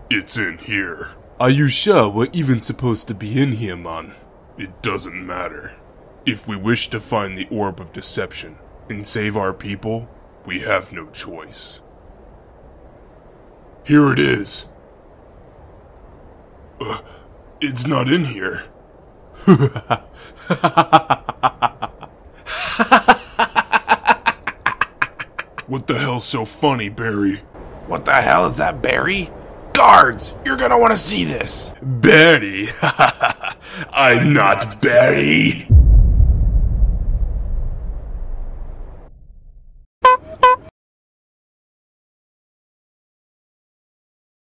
It's in here. Are you sure we're even supposed to be in here, man? It doesn't matter. If we wish to find the Orb of Deception and save our people, we have no choice. Here it is. It's not in here. What the hell's so funny, Barry? What the hell is that, Barry? Guards! You're gonna want to see this! Barry? I'm not Barry.